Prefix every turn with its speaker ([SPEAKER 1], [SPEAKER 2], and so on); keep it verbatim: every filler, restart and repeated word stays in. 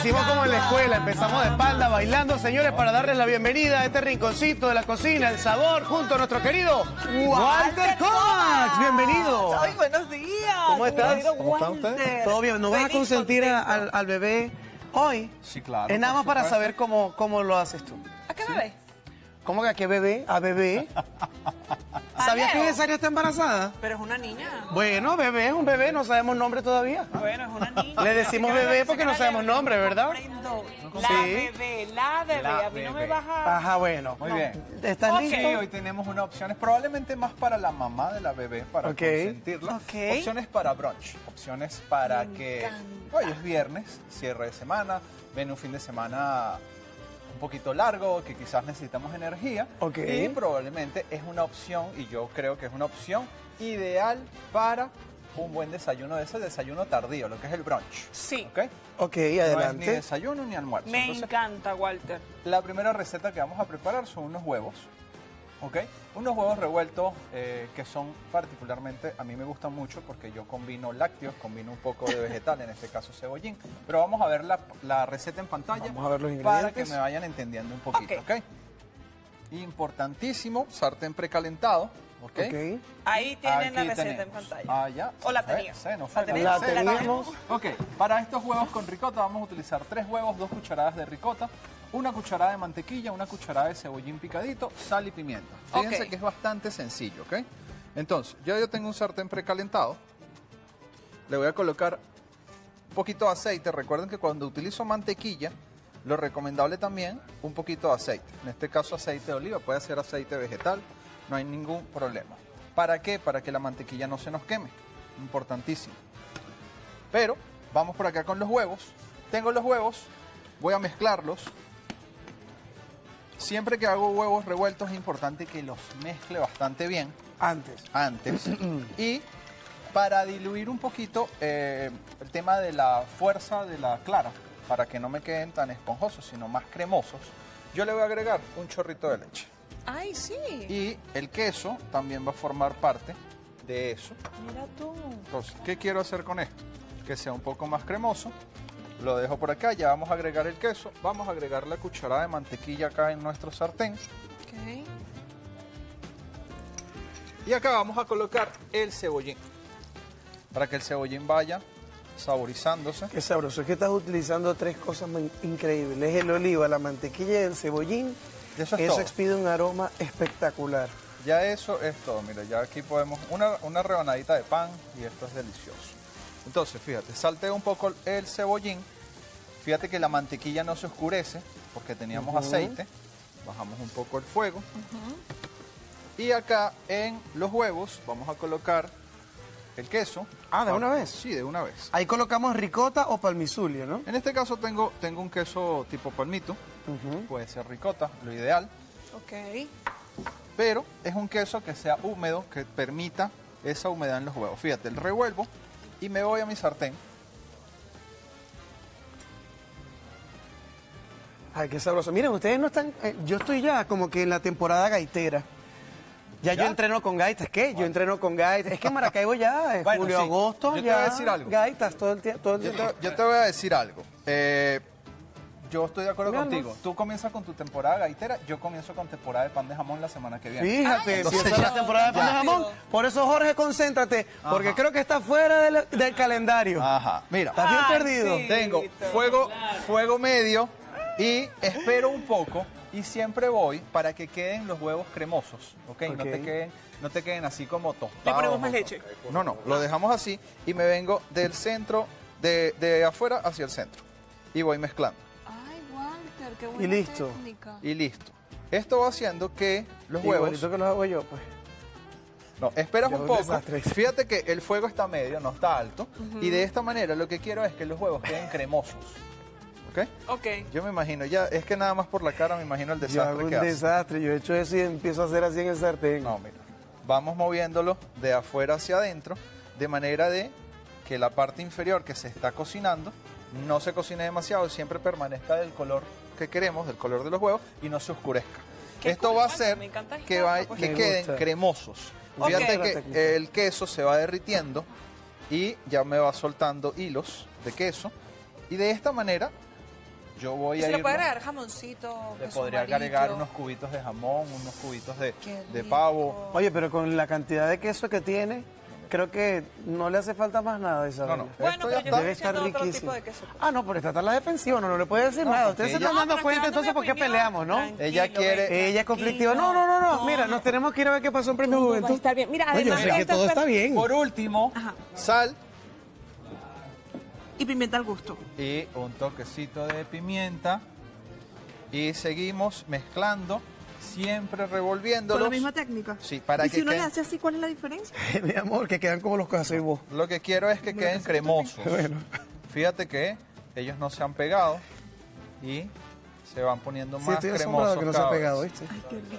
[SPEAKER 1] hicimos como en la escuela, empezamos de espalda, bailando, señores, para darles la bienvenida a este rinconcito de la cocina, el sabor, junto a nuestro querido Walter Kovacs. Bienvenido.
[SPEAKER 2] Ay, buenos días.
[SPEAKER 1] ¿Cómo estás?
[SPEAKER 2] ¿Cómo está usted?
[SPEAKER 1] Todo bien. ¿Nos vas a consentir a- al, al bebé hoy?
[SPEAKER 3] Sí, claro.
[SPEAKER 1] Es nada más
[SPEAKER 3] por
[SPEAKER 1] para
[SPEAKER 3] supuesto.
[SPEAKER 1] saber cómo, cómo lo haces tú.
[SPEAKER 2] ¿A qué bebé?
[SPEAKER 1] ¿Cómo que a qué bebé? ¿A bebé? ¿Sabías que
[SPEAKER 2] Leo.
[SPEAKER 1] Cesaria está embarazada?
[SPEAKER 2] Pero es una niña.
[SPEAKER 1] Bueno, bebé es un bebé, no sabemos nombre todavía.
[SPEAKER 2] Bueno, es una niña.
[SPEAKER 1] Le decimos bebé porque no sabemos nombre, ¿verdad?
[SPEAKER 2] Comprendo. La
[SPEAKER 1] Sí.
[SPEAKER 2] bebé, la bebé.
[SPEAKER 3] La
[SPEAKER 2] a mí no me
[SPEAKER 3] bebé.
[SPEAKER 2] baja.
[SPEAKER 1] Ajá, bueno.
[SPEAKER 3] Muy bien.
[SPEAKER 1] ¿Estás
[SPEAKER 2] Ok.
[SPEAKER 1] listo?
[SPEAKER 3] Sí, hoy tenemos unas opciones, probablemente más para la mamá de la bebé, para
[SPEAKER 1] Ok.
[SPEAKER 3] consentirla.
[SPEAKER 2] Ok.
[SPEAKER 3] Opciones para brunch, opciones para
[SPEAKER 2] Me
[SPEAKER 3] que
[SPEAKER 2] encanta.
[SPEAKER 3] hoy es viernes, cierre de semana, viene un fin de semana un poquito largo, que quizás necesitamos energía.
[SPEAKER 1] Ok.
[SPEAKER 3] Y probablemente es una opción, y yo creo que es una opción ideal para un buen desayuno, de ese desayuno tardío, lo que es el brunch.
[SPEAKER 2] Sí.
[SPEAKER 3] ¿Ok?
[SPEAKER 1] Ok,
[SPEAKER 3] No es ni
[SPEAKER 1] adelante.
[SPEAKER 3] desayuno ni almuerzo.
[SPEAKER 2] Me
[SPEAKER 3] Entonces,
[SPEAKER 2] encanta, Walter.
[SPEAKER 3] la primera receta que vamos a preparar son unos huevos, ¿ok? Unos huevos revueltos eh, que son particularmente, a mí me gustan mucho porque yo combino lácteos, combino un poco de vegetal, en este caso cebollín. Pero vamos a ver la, la receta en pantalla
[SPEAKER 1] Vamos a ver los
[SPEAKER 3] para
[SPEAKER 1] ingredientes.
[SPEAKER 3] que me vayan entendiendo un poquito,
[SPEAKER 2] Ok.
[SPEAKER 3] ¿ok? Importantísimo, sartén precalentado, ¿ok?
[SPEAKER 1] Ok.
[SPEAKER 2] Ahí tienen
[SPEAKER 3] Aquí
[SPEAKER 2] la receta
[SPEAKER 3] tenemos.
[SPEAKER 2] en pantalla.
[SPEAKER 3] Ah, ya.
[SPEAKER 2] O la
[SPEAKER 3] Se
[SPEAKER 2] tenía.
[SPEAKER 3] fue, se nos fue,
[SPEAKER 2] La tenemos.
[SPEAKER 1] La
[SPEAKER 3] se-
[SPEAKER 1] teníamos.
[SPEAKER 3] Ok, para estos huevos con ricota vamos a utilizar tres huevos, dos cucharadas de ricota, una cucharada de mantequilla, una cucharada de cebollín picadito, sal y pimienta. Fíjense
[SPEAKER 2] Ok.
[SPEAKER 3] que es bastante sencillo, ¿ok? Entonces, yo, yo tengo un sartén precalentado. Le voy a colocar un poquito de aceite. Recuerden que cuando utilizo mantequilla, lo recomendable también un poquito de aceite. En este caso aceite de oliva, puede ser aceite vegetal, no hay ningún problema. ¿Para qué? Para que la mantequilla no se nos queme. Importantísimo. Pero vamos por acá con los huevos. Tengo los huevos, voy a mezclarlos. Siempre que hago huevos revueltos es importante que los mezcle bastante bien
[SPEAKER 1] Antes.
[SPEAKER 3] antes. Y para diluir un poquito eh, el tema de la fuerza de la clara, para que no me queden tan esponjosos, sino más cremosos, yo le voy a agregar un chorrito de leche.
[SPEAKER 2] Ay, sí.
[SPEAKER 3] Y el queso también va a formar parte de eso.
[SPEAKER 2] Mira tú.
[SPEAKER 3] Entonces, ¿qué quiero hacer con esto? Que sea un poco más cremoso. Lo dejo por acá, ya vamos a agregar el queso. Vamos a agregar la cucharada de mantequilla acá en nuestro sartén.
[SPEAKER 2] Ok.
[SPEAKER 3] Y acá vamos a colocar el cebollín. Para que el cebollín vaya saborizándose.
[SPEAKER 1] Qué sabroso. Es que estás utilizando tres cosas muy increíbles. Es el oliva, la mantequilla y el cebollín.
[SPEAKER 3] Y eso es
[SPEAKER 1] Eso
[SPEAKER 3] todo.
[SPEAKER 1] expide un aroma espectacular.
[SPEAKER 3] Ya eso es todo. Mira, ya aquí podemos... Una, una rebanadita de pan y esto es delicioso. Entonces, fíjate, salteo un poco el cebollín. Fíjate que la mantequilla no se oscurece porque teníamos
[SPEAKER 1] Ujú.
[SPEAKER 3] aceite. Bajamos un poco el fuego. Y acá en los huevos vamos a colocar el queso.
[SPEAKER 1] Ah, ¿de una vez?
[SPEAKER 3] Sí, de una vez.
[SPEAKER 1] Ahí colocamos ricota o palmizulio, ¿no?
[SPEAKER 3] En este caso tengo, tengo un queso tipo palmito.
[SPEAKER 1] Ujú.
[SPEAKER 3] Puede ser ricota, lo ideal.
[SPEAKER 2] Ok.
[SPEAKER 3] Pero es un queso que sea húmedo, que permita esa humedad en los huevos. Fíjate, el revuelvo y me voy a mi sartén.
[SPEAKER 1] Ay, qué sabroso. Miren, ustedes no están... eh, yo estoy ya como que en la temporada gaitera. Ya,
[SPEAKER 3] ¿Ya?
[SPEAKER 1] yo entreno con gaitas. ¿Qué? Yo entreno con gaitas. Es que en Maracaibo ya, en
[SPEAKER 3] Bueno,
[SPEAKER 1] julio,
[SPEAKER 3] sí.
[SPEAKER 1] agosto,
[SPEAKER 3] Yo te
[SPEAKER 1] ya
[SPEAKER 3] voy a decir algo.
[SPEAKER 1] gaitas todo el tiempo. Todo el
[SPEAKER 3] Yo
[SPEAKER 1] tiempo.
[SPEAKER 3] te, yo te voy a decir algo. Eh, yo estoy de acuerdo
[SPEAKER 1] Mi amor.
[SPEAKER 3] contigo. Tú comienzas con tu temporada gaitera, yo comienzo con temporada de pan de jamón la semana que viene.
[SPEAKER 1] Fíjate,
[SPEAKER 2] Ay,
[SPEAKER 1] si
[SPEAKER 3] entonces
[SPEAKER 1] esa es la
[SPEAKER 3] ya-
[SPEAKER 1] temporada de pan de
[SPEAKER 2] ya.
[SPEAKER 1] jamón. Por eso, Jorge, concéntrate, porque
[SPEAKER 3] Ajá.
[SPEAKER 1] creo que está fuera del, del calendario.
[SPEAKER 3] Ajá, mira.
[SPEAKER 1] Estás bien
[SPEAKER 2] Ay,
[SPEAKER 1] perdido.
[SPEAKER 2] sí.
[SPEAKER 3] Tengo fuego, fuego medio y espero un poco y siempre voy para que queden los huevos cremosos, ¿ok? No
[SPEAKER 1] Ok.
[SPEAKER 3] te queden, no te queden así como tostados.
[SPEAKER 2] ¿Le ponemos más
[SPEAKER 3] o-
[SPEAKER 2] leche?
[SPEAKER 3] No, no, lo dejamos así y me vengo del centro, de, de afuera hacia el centro y voy mezclando
[SPEAKER 2] Ay, Walter, qué
[SPEAKER 1] buena listo.
[SPEAKER 2] técnica.
[SPEAKER 3] y listo. Esto va haciendo que los huevos...
[SPEAKER 1] Igualito que los hago yo, pues.
[SPEAKER 3] No, esperas
[SPEAKER 1] Ya
[SPEAKER 3] un
[SPEAKER 1] un
[SPEAKER 3] poco.
[SPEAKER 1] desastre.
[SPEAKER 3] Fíjate que el fuego está medio, no está alto. Y de esta manera lo que quiero es que los huevos queden cremosos. ¿Ok?
[SPEAKER 2] Ok.
[SPEAKER 3] Yo me imagino, ya, es que nada más por la cara me imagino el
[SPEAKER 1] Yo
[SPEAKER 3] desastre
[SPEAKER 1] hago un
[SPEAKER 3] que hace.
[SPEAKER 1] desastre. Yo he hecho eso y empiezo a hacer así en el sartén.
[SPEAKER 3] No, mira. Vamos moviéndolo de afuera hacia adentro, de manera de que la parte inferior que se está cocinando no se cocine demasiado, siempre permanezca del color que queremos, del color de los huevos, y no se oscurezca.
[SPEAKER 2] Qué
[SPEAKER 3] Esto
[SPEAKER 2] cool,
[SPEAKER 3] va a
[SPEAKER 2] Walter,
[SPEAKER 3] hacer
[SPEAKER 2] me encanta esta
[SPEAKER 3] que, va-
[SPEAKER 2] propuesta.
[SPEAKER 3] que
[SPEAKER 1] Me
[SPEAKER 3] queden
[SPEAKER 1] gusta.
[SPEAKER 3] cremosos.
[SPEAKER 2] Ok.
[SPEAKER 3] Fíjate
[SPEAKER 1] La técnica.
[SPEAKER 3] que el queso se va derritiendo y ya me va soltando hilos de queso. Y de esta manera yo voy
[SPEAKER 2] ¿Y
[SPEAKER 3] a
[SPEAKER 2] se le puede
[SPEAKER 3] irlo-
[SPEAKER 2] agregar jamoncito?
[SPEAKER 3] Le
[SPEAKER 2] queso
[SPEAKER 3] podría
[SPEAKER 2] amarillo?
[SPEAKER 3] agregar unos cubitos de jamón, unos cubitos de,
[SPEAKER 2] Qué
[SPEAKER 3] de
[SPEAKER 2] rico.
[SPEAKER 3] pavo.
[SPEAKER 1] Oye, pero con la cantidad de queso que tiene, creo que no le hace falta más nada, Isabel.
[SPEAKER 3] No, no.
[SPEAKER 2] Bueno,
[SPEAKER 3] Esto
[SPEAKER 2] pero
[SPEAKER 3] ya
[SPEAKER 2] yo
[SPEAKER 3] está.
[SPEAKER 1] Debe
[SPEAKER 2] estoy
[SPEAKER 1] estar
[SPEAKER 2] haciendo otro
[SPEAKER 1] riquísimo.
[SPEAKER 2] tipo de queso.
[SPEAKER 1] Ah, no, por esta está la defensiva, no, no le puede decir nada. Ustedes se
[SPEAKER 3] ella-
[SPEAKER 1] están
[SPEAKER 2] No,
[SPEAKER 1] dando
[SPEAKER 2] pero
[SPEAKER 1] cuenta
[SPEAKER 2] estoy
[SPEAKER 1] entonces
[SPEAKER 2] dando
[SPEAKER 1] por
[SPEAKER 2] mi
[SPEAKER 1] qué
[SPEAKER 2] opinión.
[SPEAKER 1] peleamos, ¿no?
[SPEAKER 2] Tranquilo,
[SPEAKER 3] Ella quiere-
[SPEAKER 2] ven,
[SPEAKER 1] Ella es conflictiva.
[SPEAKER 2] tranquilo.
[SPEAKER 1] No, no, no, no.
[SPEAKER 2] No,
[SPEAKER 1] Mira,
[SPEAKER 2] no.
[SPEAKER 1] nos tenemos que ir a ver qué pasó en Premio
[SPEAKER 2] Todo va a
[SPEAKER 1] Juventud.
[SPEAKER 2] estar bien. Mira,
[SPEAKER 1] No, yo
[SPEAKER 2] además
[SPEAKER 1] sé que
[SPEAKER 2] esto
[SPEAKER 1] todo
[SPEAKER 2] es
[SPEAKER 1] está
[SPEAKER 2] per-
[SPEAKER 1] bien.
[SPEAKER 3] Por último,
[SPEAKER 2] Ajá.
[SPEAKER 3] sal
[SPEAKER 2] Y pimienta al gusto.
[SPEAKER 3] y un toquecito de pimienta. Y seguimos mezclando, siempre revolviéndolos.
[SPEAKER 2] Con la misma técnica.
[SPEAKER 3] Sí, para
[SPEAKER 2] ¿Y
[SPEAKER 3] que
[SPEAKER 2] si uno le
[SPEAKER 3] queden-
[SPEAKER 2] hace así, cuál es la diferencia?
[SPEAKER 1] Mi amor, que quedan como los que hacéis vos.
[SPEAKER 3] Lo que quiero es que queden cremosos.
[SPEAKER 1] Bueno.
[SPEAKER 3] Fíjate que ellos no se han pegado y se van poniendo
[SPEAKER 1] Sí,
[SPEAKER 3] más
[SPEAKER 1] estoy
[SPEAKER 3] cremosos
[SPEAKER 1] asombrado que no se
[SPEAKER 3] cada
[SPEAKER 1] ha pegado,
[SPEAKER 3] vez.
[SPEAKER 1] ¿viste?
[SPEAKER 2] Ay, qué rico.